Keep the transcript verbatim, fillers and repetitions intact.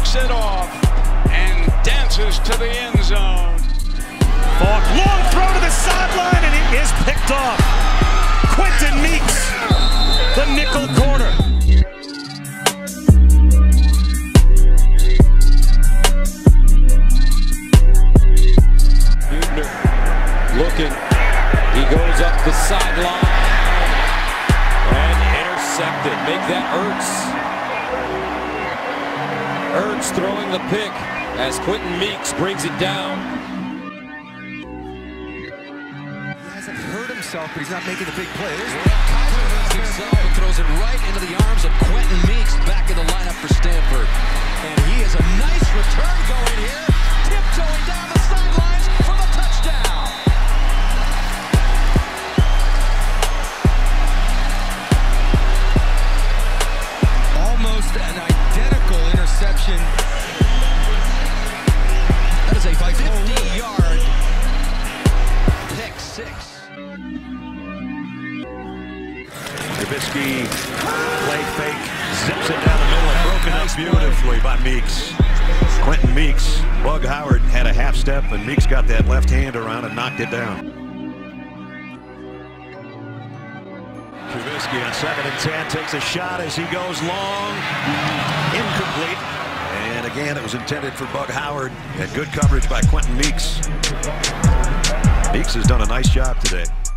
shakes it off and dances to the end zone. Falk, long throw to the sideline, and it is picked off. Quenton Meeks, the nickel corner. Looking, he goes up the sideline and intercepted. Make that Ertz. Ertz throwing the pick as Quenton Meeks brings it down. He hasn't hurt himself, but he's not making the big plays. Himself and throws it right into the arms of Quenton Meeks, back in the lineup for Stanford. And he has a nice return going here, tiptoeing down the sidelines for the touchdown. Almost an identical interception. That is a fifty-yard pick six. Abashian, play fake, zips it down the middle and broken up beautifully by Meeks. Quenton Meeks, Bug Howard had a half step and Meeks got that left hand around and knocked it down. Abashian on second and ten takes a shot as he goes long, incomplete. And again, it was intended for Bug Howard. And good coverage by Quenton Meeks. Meeks has done a nice job today.